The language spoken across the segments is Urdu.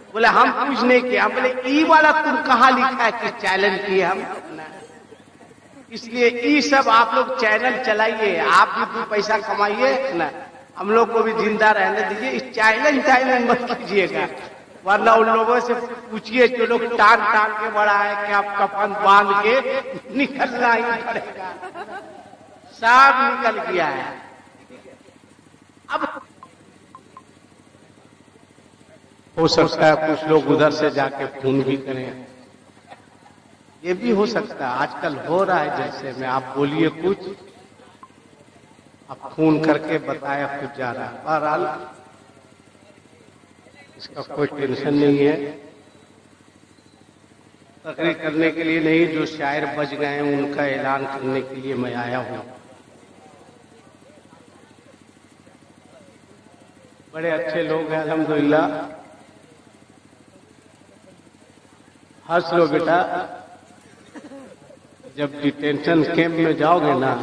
بولے ہم کچھ نہیں کیا. ہم بولے ای والا تم کہاں لکھا ہے کہ چیلنج کیے ہم؟ اس لیے ای سب آپ لوگ چینل چلائیے, آپ بھی 2 پیسہ کمائیے نا, ہم لوگ کو بھی زندہ رہنے دیجیے. اس چیلنج مت کیجیے گا, ورنہ ان لوگوں سے پوچھیے جو لوگ ٹانگ کے بڑا ہے کہ آپ کفن باندھ کے نکلنا ہی پڑے گا. سب نکل گیا ہے. اب ہو سکتا ہے کچھ لوگ ادھر سے جا کے فون بھی کریں, یہ بھی ہو سکتا ہے. آج کل ہو رہا ہے جیسے میں, آپ بولیے کچھ, آپ فون کر کے بتایا کچھ جا رہا ہے. بہرحال اس کا کوئی ٹینشن نہیں ہے. تقریر کرنے کے لیے نہیں, جو شاعر بچ گئے ہیں ان کا اعلان کرنے کے لیے میں آیا ہوں. بڑے اچھے لوگ ہیں الحمدللہ. ہنس لو بیٹا, جب ڈیٹینشن کیمپ میں جاؤ گے نا,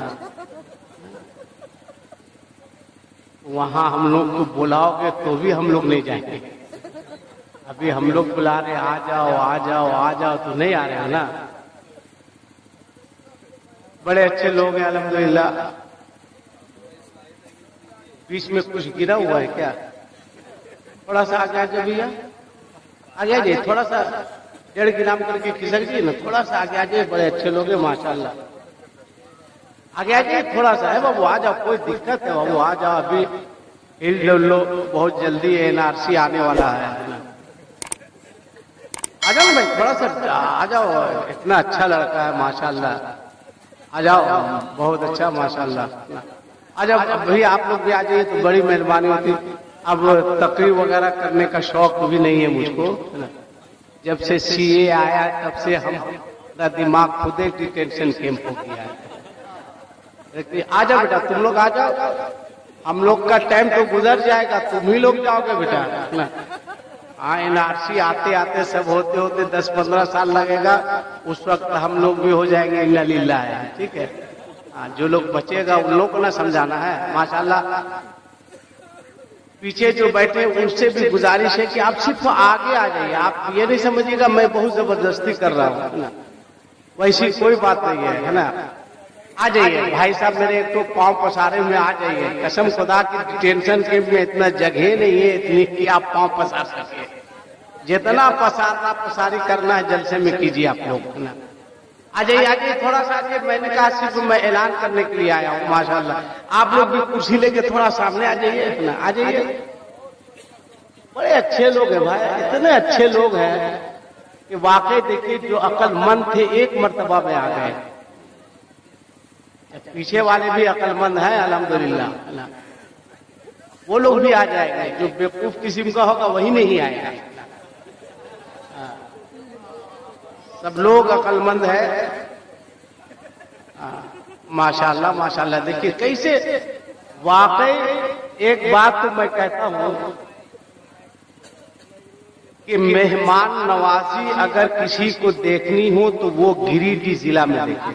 وہاں ہم لوگ کو بلاؤ گے تو بھی ہم لوگ نہیں جائیں گے. ابھی ہم لوگ بلا رہے آ جاؤ آ جاؤ آ جاؤ تو نہیں آ رہے ہیں نا. بڑے اچھے لوگ ہیں الحمدللہ. بیچ میں کچھ گرا ہوا ہے کیا؟ تھوڑا سا آ جائے بھیا, آ جائیے تھوڑا سا 1.5 گرام کر کے کھسک جی نا, تھوڑا سا آگے آ جائے. بڑے اچھے لوگ ہیں ماشاءاللہ. آگے آ جائیے تھوڑا سا ہے بابو, آ جاؤ, کوئی دقت ہے بابو, آ جاؤ. ابھی ہل لو, بہت جلدی NRC آنے والا ہے. آ جاؤ بھائی, تھوڑا سا آ جاؤ. اتنا اچھا لڑکا ہے ماشاءاللہ. آ جاؤ, بہت اچھا ماشاءاللہ. آ جاؤ بھائی, آپ لوگ بھی آ جائیے تو بڑی مہربانی ہوتی. اب تقریر وغیرہ کرنے کا شوق بھی نہیں ہے مجھ کو. جب سے CA آیا تب سے ہم دماغ خود ایک ڈیٹینشن کیمپ ہو گیا ہے. آ جاؤ بیٹا, تم لوگ آ جاؤ. ہم لوگ کا ٹائم تو گزر جائے گا, تم ہی لوگ جاؤ گے بیٹا. ہاں, NRC آتے آتے سب ہوتے ہوتے 10-15 سال لگے گا. اس وقت ہم لوگ بھی ہو جائیں گے انا للہ ہے. ٹھیک ہے, جو لوگ بچے گا ان لوگ کو نہ سمجھانا ہے ماشاءاللہ. پیچھے جو بیٹھے ان سے بھی گزارش ہے کہ آپ صرف آگے آ جائیے. آپ یہ نہیں سمجھیے گا میں بہت زبردستی کر رہا ہوں, ویسی کوئی بات نہیں ہے نا. آ جائیے بھائی صاحب, میرے ایک تو پاؤں پسارے میں آ جائیے. قسم خدا کی ٹینشن کے میں اتنا جگہ نہیں ہے اتنی کہ آپ پاؤں پسار سکے. جتنا پسارنا پساری کرنا ہے جلسے میں کیجیے آپ لوگ. آ جائیے, آ جائیے تھوڑا سا. میں نے کہا صرف میں اعلان کرنے کے لیے آیا ہوں ماشاءاللہ. آپ لوگ بھی کرسی لے کے تھوڑا سامنے آ جائیے. آ جائیے. بڑے اچھے لوگ ہیں بھائی, اتنے اچھے لوگ ہیں کہ واقعی دیکھیے جو عقل مند تھے ایک مرتبہ میں آ گئے. پیچھے والے بھی عقل مند ہیں الحمدللہ. وہ لوگ بھی آ جائیں گے. جو بیوقوف قسم کا ہوگا وہی نہیں آئے گا. سب لوگ عقل مند ہے ماشاءاللہ ماشاءاللہ. دیکھیے کیسے واقعی. ایک بات تو میں کہتا ہوں کہ مہمان نوازی اگر کسی کو دیکھنی ہو تو وہ گریڈی ضلع میں دیکھے.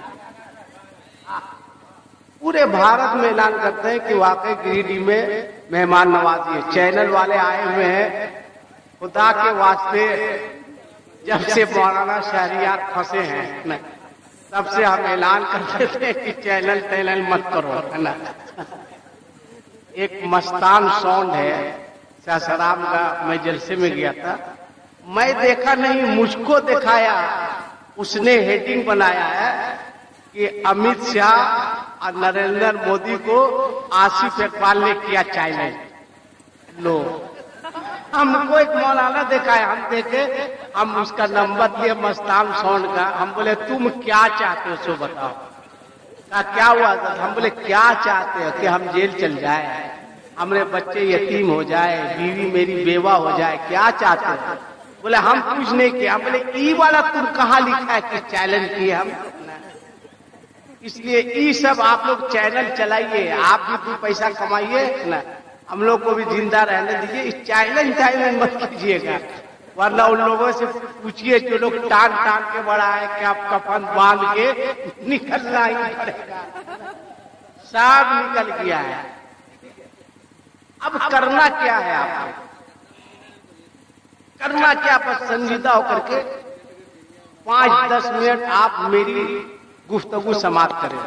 پورے بھارت میں اعلان کرتے ہیں کہ واقعی گریڈی میں مہمان نوازی ہے. چینل والے آئے ہوئے ہیں, خدا کے واسطے جب سے مولانا شہریار پھنسے ہیں تب سے ہم اعلان کرتے تھے کہ چینل مت کرو, ہے نا. ایک مستان ساؤنڈ ہے ساسرام کا, میں جلسے میں گیا تھا, میں دیکھا نہیں, مجھ کو دکھایا. اس نے ہیڈنگ بنایا ہے کہ امت شاہ اور نریندر مودی کو آصف اقبال نے کیا چیلنج. لو, ہم کو ایک مولانا دکھایا, ہم دیکھے, ہم اس کا نمبر لیے مستان ساؤنڈ کا. ہم بولے تم کیا چاہتے ہو سو بتاؤ. کیا ہوا؟ ہم بولے کیا چاہتے ہو کہ ہم جیل چل جائے, ہمارے بچے یتیم ہو جائے, بیوی میری بیوہ ہو جائے, کیا چاہتے ہو؟ بولے ہم کچھ نہیں کیا. ہم بولے ای والا تم کہاں لکھا ہے کہ چیلنج کیے ہم؟ اس لیے ای سب آپ لوگ چینل چلائیے, آپ بھی 2 پیسہ کمائیے نا, ہم لوگ کو بھی زندہ رہنے دیجیے. اس چیلنج مت کیجیے گا, ورنہ ان لوگوں سے پوچھیے جو لوگ ٹانگ کے بڑا ہے کہ آپ کفن باندھ کے نکلنا ہی پڑے گا. سب نکل گیا ہے. اب کرنا کیا ہے؟ آپ کرنا کیا، بس سنجیدہ ہو کر کے 5-10 منٹ آپ میری گفتگو سماعت کریں۔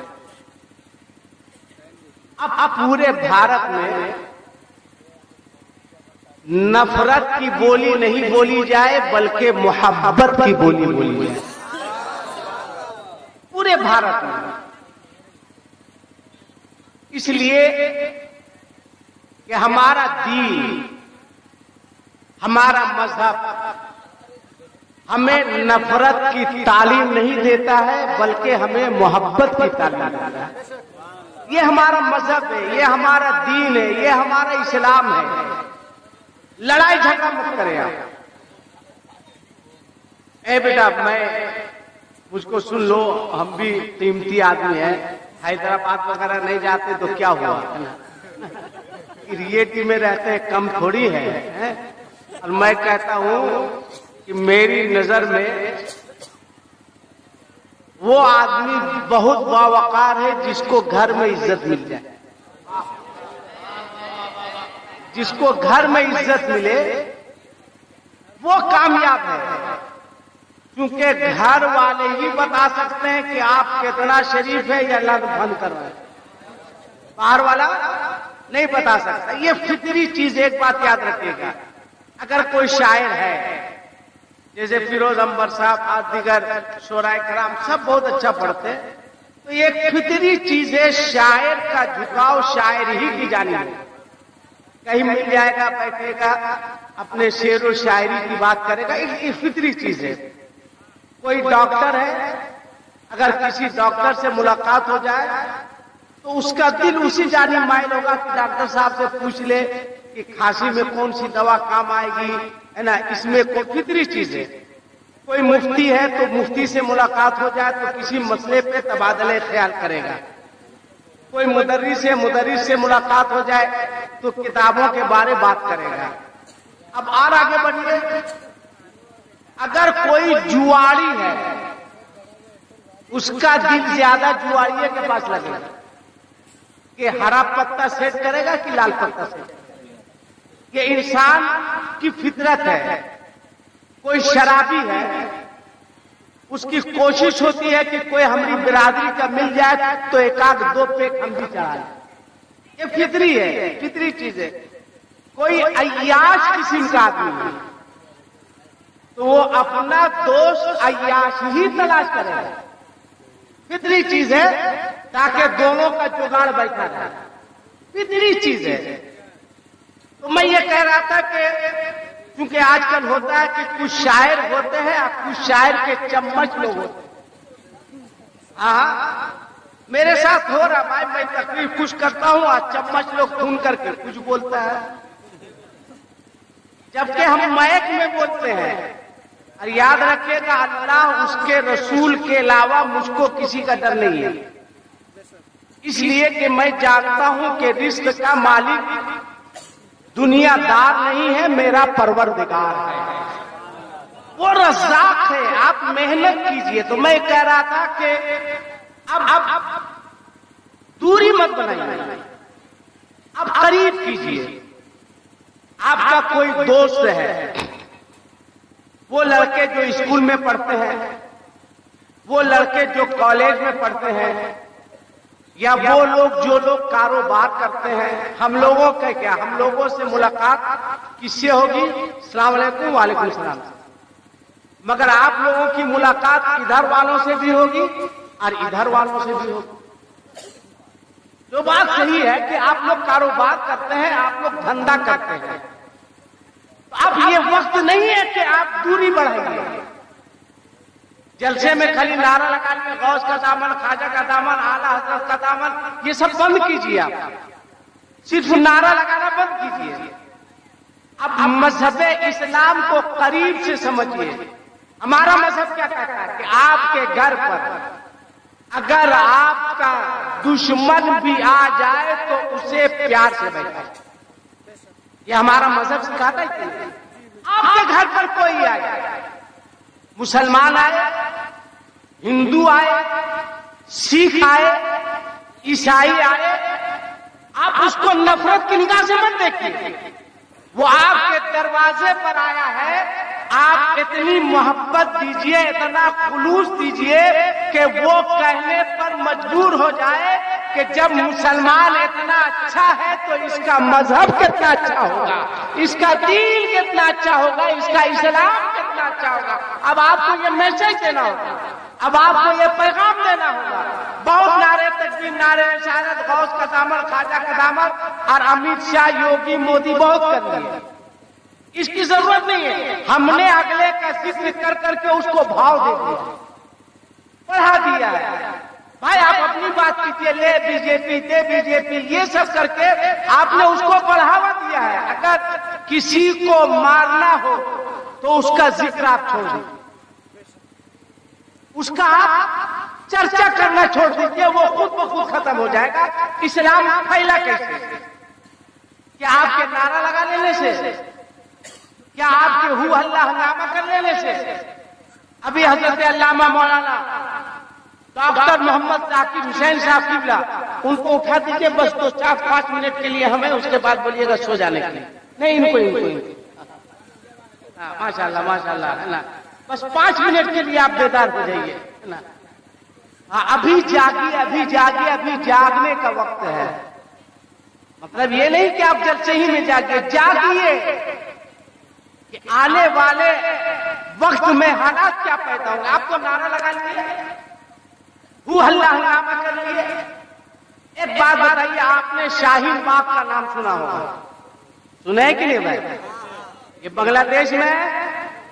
اب پورے بھارت میں نفرت کی بولی نہیں بولی جائے بلکہ محبت کی بولی بولی جائے پورے بھارت میں۔ اس لیے کہ ہمارا دین، ہمارا مذہب ہمیں نفرت کی تعلیم نہیں دیتا ہے بلکہ ہمیں محبت کی تعلیم دیتا ہے۔ یہ ہمارا مذہب ہے، یہ ہمارا دین ہے، یہ ہمارا اسلام ہے۔ لڑائی جھگڑا مت کریں آپ۔ اے بیٹا مجھ کو سن لو، ہم بھی قیمتی آدمی ہیں، حیدرآباد وغیرہ نہیں جاتے تو کیا ہوا، ریئٹی میں رہتے ہیں، کم تھوڑی ہے۔ اور میں کہتا ہوں کہ میری نظر میں وہ آدمی بہت باوقار ہے جس کو گھر میں عزت مل جائے، جس کو گھر میں عزت ملے وہ کامیاب ہے، کیونکہ گھر والے ہی بتا سکتے ہیں کہ آپ کتنا شریف ہے یا لت بند کر رہے ہیں، باہر والا نہیں بتا سکتا۔ یہ فطری چیز، ایک بات یاد رکھیے گا، اگر کوئی شاعر ہے جیسے فیروز انور صاحب اور دیگر شعراء کرام سب بہت اچھا پڑھتے ہیں، تو یہ فطری چیز ہے، شاعر کا جھکاؤ شاعر ہی کی جانب ہے، کہیں مل جائے گا بیٹھے گا اپنے شعر و شاعری کی بات کرے گا، یہ فطری چیز ہے۔ کوئی ڈاکٹر ہے، اگر کسی ڈاکٹر سے ملاقات ہو جائے تو اس کا دل اسی جانب مائل ہوگا کہ ڈاکٹر صاحب سے پوچھ لے کہ کھانسی میں کون سی دوا کام آئے گی، ہے نا، اس میں کوئی فطری چیز ہے۔ کوئی مفتی ہے تو مفتی سے ملاقات ہو جائے تو کسی مسئلے پہ تبادلہ خیال کرے گا، کوئی مدرس ہے، مدرس سے ملاقات ہو جائے تو کتابوں کے بارے بات کرے گا۔ اب اور آگے بڑھیے، اگر کوئی جواری ہے اس کا دل زیادہ جواریے کے پاس لگے گا کہ ہرا پتا سیٹ کرے گا کہ لال پتا سیٹ کرے گا۔ یہ انسان کی فطرت ہے۔ کوئی شرابی ہے، اس کی کوشش ہوتی ہے کہ کوئی ہماری برادری کا مل جائے تو ایک آدھ دو پیک ہم بھی چڑھا لیں، یہ فطری ہے، فطری چیز ہے۔ کوئی عیاش قسم کا آدمی ہے تو وہ اپنا دوست عیاش ہی تلاش کرے گا، فطری چیز ہے، تاکہ دونوں کا جگاڑ بیٹھا رہے، فطری چیز ہے۔ تو میں یہ کہہ رہا تھا کہ کیونکہ آج کل ہوتا ہے کہ کچھ شاعر ہوتے ہیں اور کچھ شاعر کے چمچ لوگ ہوتے ہیں۔ ہاں میرے ساتھ ہو رہا بھائی، میں تقریر کچھ کرتا ہوں اور چمچ لوگ سن کر کے کچھ بولتا ہے، جبکہ ہم مائک میں بولتے ہیں۔ اور یاد رکھیے گا، اللہ اس کے رسول کے علاوہ مجھ کو کسی کا ڈر نہیں ہے، اس لیے کہ میں جانتا ہوں کہ رزق کا مالک دنیا دار نہیں ہے، میرا پروردگار ہے، وہ رزاق ہے، آپ محنت کیجئے۔ تو میں کہہ رہا تھا کہ اب دوری مت بنائیے، اب قریب کیجئے۔ آپ کا کوئی دوست ہے، وہ لڑکے جو اسکول میں پڑھتے ہیں، وہ لڑکے جو کالج میں پڑھتے ہیں، یا وہ لوگ جو لوگ کاروبار کرتے ہیں، ہم لوگوں کا کیا، ہم لوگوں سے ملاقات کس سے ہوگی؟ السلام علیکم، وعلیکم السلام، مگر آپ لوگوں کی ملاقات ادھر والوں سے بھی ہوگی اور ادھر والوں سے بھی ہوگی۔ جو بات صحیح ہے کہ آپ لوگ کاروبار کرتے ہیں، آپ لوگ دھندا کرتے ہیں، تو اب یہ وقت نہیں ہے کہ آپ دوری بڑھائیے، جلسے میں خالی نعرہ لگا کے غوث کا دامن، خواجہ کا دامن، اعلیٰ حضرت کا دامن، یہ سب بند کیجیے، آپ صرف نعرہ لگانا بند کیجیے۔ اب مذہب اسلام کو قریب سے سمجھیے۔ ہمارا مذہب کیا کہتا ہے کہ آپ کے گھر پر اگر آپ کا دشمن بھی آ جائے تو اسے پیار سے بیٹھائے، یہ ہمارا مذہب سکھاتا ہے کہ آپ کے گھر پر کوئی آئے، مسلمان آئے، ہندو آئے، سکھ آئے، عیسائی آئے، آپ اس کو نفرت کی نگاہ سے مت دیکھیے، وہ آپ کے دروازے پر آیا ہے آپ اتنی محبت دیجئے، اتنا خلوص دیجئے کہ وہ کہنے پر مجبور ہو جائے کہ جب مسلمان اتنا اچھا ہے تو اس کا مذہب کتنا اچھا ہوگا، اس کا دین کتنا اچھا ہوگا، اس کا اسلام کتنا اچھا ہوگا۔ اب آپ کو یہ میسج دینا ہوگا، اب آپ کو یہ پیغام دینا ہوگا۔ بہت نعرے تکبیر، نعرے رسالت، غوث کا دامن، خواجہ کا دامن اور امت شاہ، یوگی، مودی بہت کر لیے، اس کی ضرورت نہیں ہے۔ ہم نے اگلے کا ذکر کر کر کے اس کو بھاؤ دے دیا، بڑھا دیا ہے۔ بھائی آپ اپنی بات کیجیے، لے B J P, they B J پی، یہ سب کر کے آپ نے اس کو بڑھاوا دیا ہے۔ اگر کسی کو مارنا ہو تو اس کا ذکر آپ چھوڑ دیجیے، اس کا آپ چرچا کرنا چھوڑ دیجیے، وہ خود بخود ختم ہو جائے گا۔ اسلام پھیلا کیسے؟ کیا آپ کے نعرہ لگا لینے سے؟ کیا آپ کے ہو اللہ ہنگامہ کر لینے سے؟ ابھی حضرت علامہ مولانا ڈاکٹر محمد ذاکر حسین صاحب قبلہ، ان کو اٹھا دیجیے بس 2-4-5 منٹ کے لیے ہمیں، اس کے بعد بولیے گا سو جانے کے لیے۔ نہیں، ان کو ماشاء اللہ ماشاء اللہ ہے نا، بس 5 منٹ کے لیے آپ بیدار ہو جائیے نا۔ ابھی جاگیے، ابھی جاگیے، ابھی جاگنے کا وقت ہے۔ مطلب یہ نہیں کہ آپ جلسے ہی میں جاگیے، جاگیے کہ آنے والے وقت میں حالات کیا پیدا ہوں گے۔ آپ کو نعرہ لگا لیے، وہ اللہ ہنگامہ کر لیے۔ ایک بات بتائیے، آپ نے شاہین باغ کا نام سنا ہوگا، سنا ہے کہ نہیں بھائی؟ یہ بنگلہ دیش میں ہے،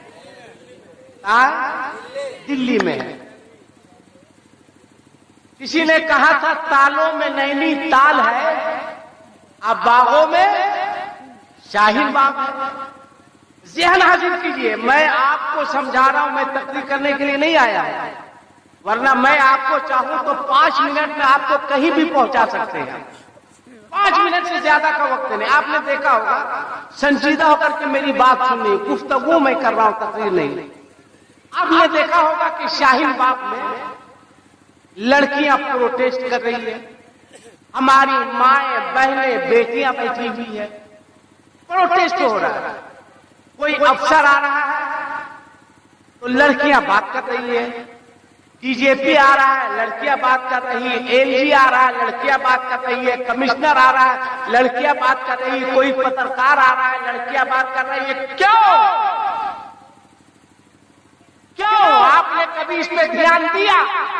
دلی میں ہے۔ کسی نے کہا تھا تالوں میں نینی تال ہے، اب باغوں میں شاہین باغ ہے۔ ذہن حاضر کیجئے، میں آپ کو سمجھا رہا ہوں، میں تقریر کرنے کے لیے نہیں آیا، ورنہ میں آپ کو چاہوں تو 5 منٹ میں آپ کو کہیں بھی پہنچا سکتے ہیں۔ 5 منٹ سے زیادہ کا وقت نہیں۔ آپ نے دیکھا ہوگا، سنجیدہ ہو کر کے میری بات سننی، گفتگو میں کر رہا ہوں، تقریر نہیں۔ آپ نے دیکھا ہوگا کہ شاہین باغ میں لڑکیاں پروٹیسٹ کر رہی ہیں، ہماری مائیں، بہنیں، بیٹیاں بیٹھی ہوئی ہیں، پروٹیسٹ ہو رہا ہے۔ کوئی افسر آ رہا ہے تو لڑکیاں بات کر رہی ہیں، ڈی جے پی آ رہا ہے، لڑکیاں بات کر رہی ہیں، ایل جی آ رہا ہے، لڑکیاں بات کر رہی ہے، کمشنر آ رہا ہے، لڑکیاں بات کر رہی ہے، کوئی پترکار آ رہا ہے، لڑکیاں بات کر رہی ہے۔ کیوں؟ آپ نے کبھی اس پہ دھیان دیا؟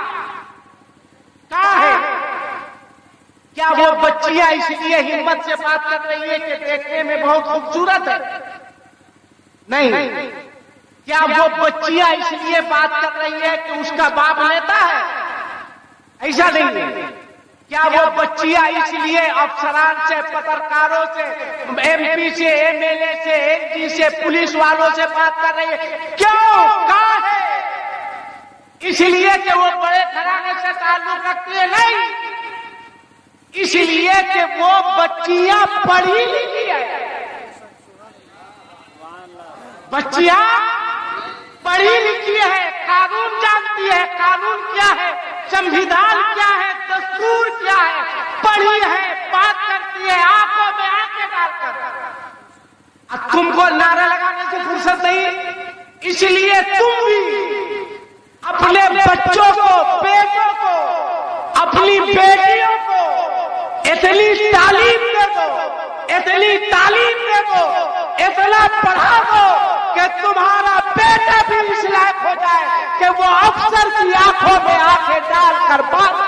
کہاں ہے؟ کیا وہ بچیاں اس لیے ہمت سے بات کر رہی ہے کہ دیکھنے میں بہت خوبصورت ہے؟ نہیں۔ کیا وہ بچیاں اس لیے بات کر رہی ہے کہ اس کا باپ لیتا ہے؟ ایسا نہیں ہے۔ کیا وہ بچیاں اس لیے افسران سے، پترکاروں سے، ایم پی سے، ایم ایل اے سے، ایل جی سے، پولیس والوں سے بات کر رہی ہے؟ کیوں؟ کہاں ہے؟ اس لیے کہ وہ بڑے گھرانے سے تعلق رکھتی ہے؟ نہیں، اس لیے کہ وہ بچیاں پڑھی لکھی ہے۔ بچیاں پڑھی لکھی ہے، قانون جانتی ہے، قانون کیا ہے، سمویدھان کیا ہے، دستور کیا ہے، پڑھی ہے، بات کرتی ہے، آنکھوں میں آنکھیں ڈال کر۔ اب تم کو نعرہ لگانے سے فرصت نہیں، اس لیے تم بھی اپنے بچوں کو، بیٹوں کو، اپنی بیٹیوں کو اتنی تعلیم دے دو، اتنی تعلیم دے دو، اتنا پڑھا دو کہ تمہارا بیٹا بھی اس لائق ہو جائے کہ وہ افسر کی آنکھوں میں آنکھیں ڈال کر بات۔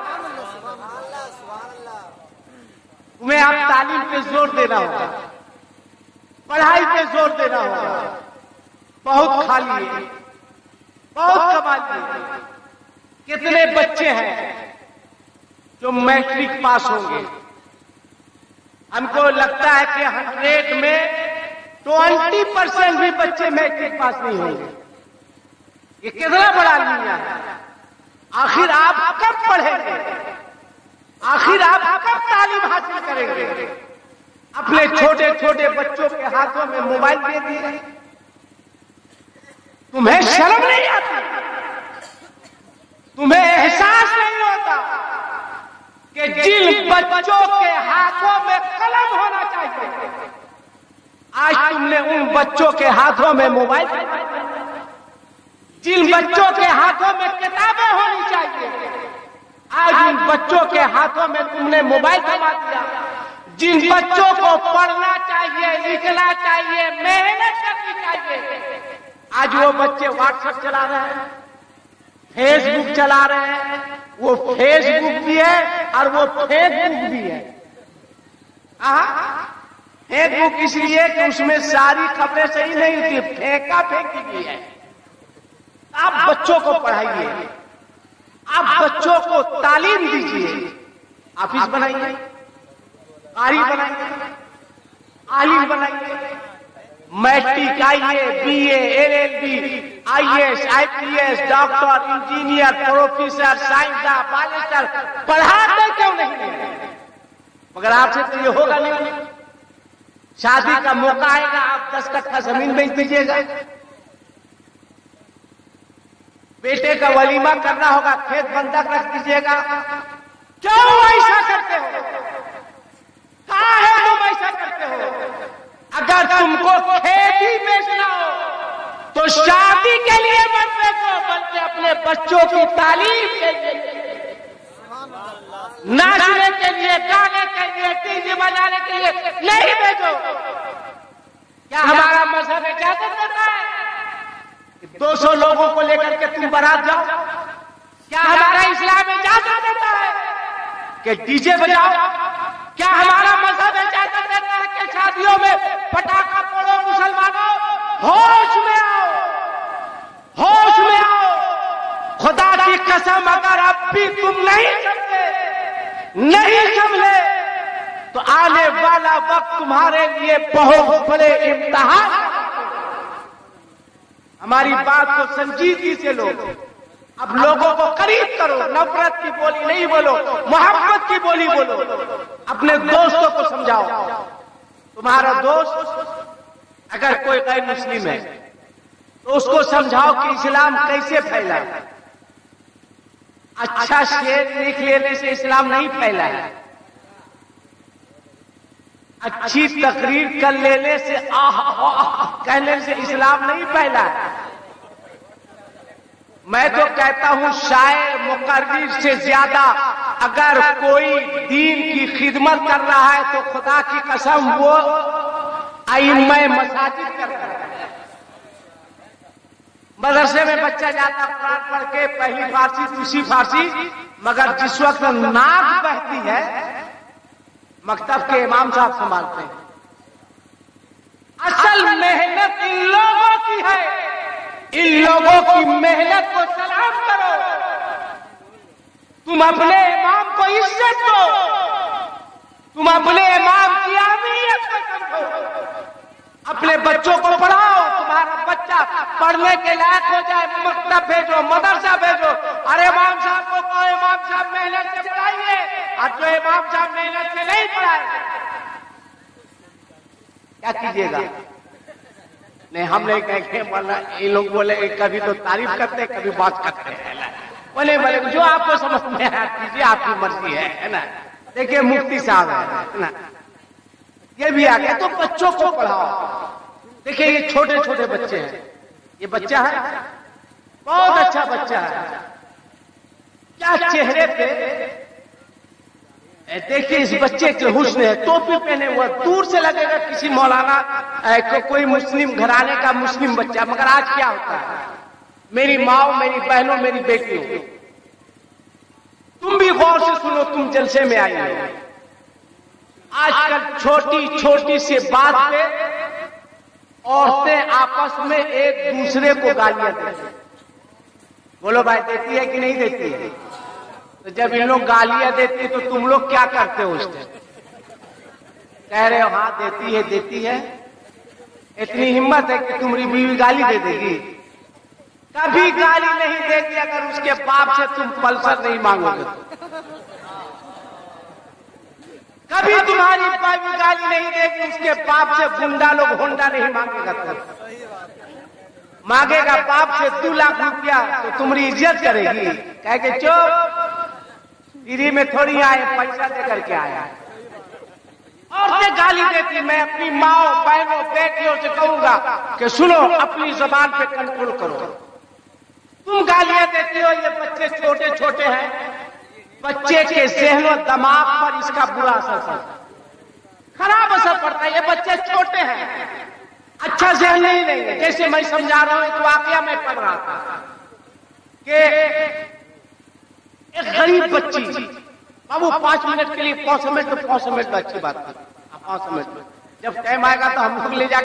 تمہیں اب تعلیم پہ زور دینا ہوگا، پڑھائی پہ زور دینا ہوگا۔ بہت خالی ہے، بہت کمالی ہے۔ کتنے بچے ہیں جو میٹرک پاس ہوں گے؟ ہم کو لگتا ہے کہ 100 میں 20% بھی بچے میٹرک پاس نہیں ہوں گے۔ یہ کتنا بڑا المیہ ہے۔ آخر آپ کب پڑھیں گے؟ آخر آپ کب تعلیم حاصل کریں گے؟ اپنے چھوٹے چھوٹے بچوں کے ہاتھوں میں موبائل دے دیے۔ تمہیں شرم نہیں آتی؟ تمہیں احساس نہیں ہوتا کہ جن بچوں کے ہاتھوں میں قلم ہونا چاہیے، آج تم نے ان بچوں کے ہاتھوں میں موبائل، جن بچوں کے ہاتھوں میں کتابیں ہونی چاہیے، آج ان بچوں کے ہاتھوں میں تم نے موبائل تھما دیا۔ جن بچوں کو پڑھنا چاہیے، لکھنا چاہیے، محنت کرنی چاہیے، آج وہ بچے واٹس ایپ چلا رہے ہیں، فیس بک چلا رہے ہیں۔ وہ فیس بک بھی ہے اور وہ فیک بک بھی ہے۔ فیک بک اس لیے کہ اس میں ساری خبریں صحیح نہیں ہوتی، پھینکا پھینکی بھی ہے۔ آپ بچوں کو پڑھائیے، آپ بچوں کو تعلیم دیجیے، حافظ بنائیے، قاری بنائیے، عالم بنائیے، میٹرک، آئیے، B A, LLB، IAS، IPS، doctor, engineer, professor, سائنسداں، بالسٹر پڑھاتے کیوں نہیں؟ مگر آپ سے تو یہ ہوگا نہیں۔ شادی کا موقع آئے گا، آپ 10 کٹھا زمین بیچ دیجیے گا۔ بیٹے کا ولیمہ کرنا ہوگا، کھیت بندک رکھ دیجیے گا۔ کیوں ایسا کرتے ہو؟ کہاں ہے تم ایسا کرتے ہو؟ اگر تم کو کھیت ہی بیچنا ہو تو شادی کے لیے مت بیچو، بلکہ اپنے بچوں کی تعلیم کے لیے، ناچنے کے لیے، گانے کے لیے، ٹی وی بجانے کے لیے نہیں بیچو۔ کیا ہمارا مذہب اجازت دیتا ہے 200 لوگوں کو لے کر کے تم بارات جاؤ؟ کیا ہمارا اسلام اجازت دیتا ہے کہ ڈی جے بجاؤ؟ کیا ہمارا مذہب اجازت دیتا ہے کہ شادیوں میں پٹاخہ پھوڑو؟ مسلمانوں، ہوش میں آؤ، ہوش میں آؤ۔ خدا کی قسم، اگر اب بھی تم نہیں سمجھے تو آنے والا وقت تمہارے لیے بہت بڑے امتحان۔ ہماری بات کو سنجیدگی سے لو، اب لوگوں کو قریب کرو، نفرت کی بولی نہیں بولو، محبت کی بولی بولو۔ اپنے دوستوں کو سمجھاؤ، تمہارا دوست اگر کوئی غیر مسلم ہے تو اس کو سمجھاؤ کہ اسلام کیسے پھیلا۔ اچھا شعر لکھ لینے سے اسلام نہیں پھیلا ہے، اچھی تقریر کر لینے سے کہنے سے اسلام نہیں پھیلا ہے۔ میں تو کہتا ہوں شاعر مقرر سے زیادہ اگر کوئی دین کی خدمت کر رہا ہے تو خدا کی قسم وہ ائمہ مساجد کر رہا ہے۔ مدرسے میں بچہ جاتا قرآن پڑھ کے، پہلی فارسی، دوسری فارسی، مگر جس وقت ناک بہتی ہے مکتب کے امام صاحب سنبھالتے ہیں۔ اصل محنت ان لوگوں کی ہے، ان لوگوں کی محنت کو سلام کرو۔ تم اپنے امام کو عزت دو، تم اپنے امام کی اہمیت کو سمجھو، اپنے بچوں کو پڑھاؤ۔ تمہارا بچہ پڑھنے کے لائق ہو جائے، مکتب بھیجو، مدرسہ بھیجو۔ ارے امام صاحب کو کہو امام صاحب محنت سے پڑھائیے، اور جو امام صاحب محنت سے نہیں پڑھائے کیا کیجیے گا؟ نہیں، ہم نہیں کہیں گے، یہ لوگ بولے کبھی تو تعریف کرتے کبھی بات کرتے ہیں۔ بولے جو آپ کو سمجھ میں آیا کیجیے، آپ کی مرضی ہے نا۔ دیکھیے مفتی صاحب ہے نا، یہ بھی آ گیا، تو بچوں کو پڑھاؤ۔ دیکھیے یہ چھوٹے چھوٹے بچے ہیں، یہ بچہ ہے بہت اچھا بچہ ہے، کیا چہرے پہ دیکھیے اس بچے کے حسن ہے، ٹوپی پہنے ہوا، دور سے لگے گا کسی مولانا کوئی مسلم گھرانے کا مسلم بچہ، مگر آج کیا ہوتا ہے؟ میری ماں، میری بہنوں، میری بیٹیوں، تم بھی غور سے سنو، تم جلسے میں آئی ہو، آج کل چھوٹی چھوٹی سی بات پہ عورتیں آپس میں ایک دوسرے کو گالیاں دیتی ہیں۔ بولو بھائی دیتی ہے کہ نہیں دیتی ہے؟ تو جب ان لوگ گالیاں دیتی ہے تو تم لوگ کیا کرتے ہو؟ اس سے کہہ رہے ہو ہاں دیتی ہے دیتی ہے، اتنی ہمت ہے کہ تمہاری بیوی گالی دے دے گی؟ کبھی گالی نہیں دے گی اگر اس کے باپ سے تم پلسر نہیں مانگو گے۔ کبھی تمہاری بیوی گالی نہیں دے گی اس کے باپ سے گنڈا لوگ ہونڈا نہیں مانگے گا۔ مانگے گا باپ سے 2 لاکھ روپیہ تو تمہاری عزت کرے گی؟ کہے کہ چپ، فری میں تھوڑی آئے، پیسہ دے کر کے آیا۔ औरतें गाली देती, मैं अपनी माओ बहनों बेटियों से कहूंगा कि सुनो, अपनी जबान पे कंट्रोल करो। तुम गालियां देती हो, ये बच्चे छोटे छोटे हैं, बच्चे के ज़हन और दिमाग पर इसका बुरा असर पड़ता है, खराब असर पड़ता है। ये बच्चे छोटे हैं, अच्छा ज़हन नहीं लेंगे। जैसे मैं समझा रहा हूं, एक वाकया मैं पढ़ रहा था कि एक गरीब बच्ची, बाबू 5 मिनट के लिए 5 मिनट तो 5 मिनट तो अच्छी बात है, 5 मिनट जब टाइम आएगा तो हम लोग ले जाकर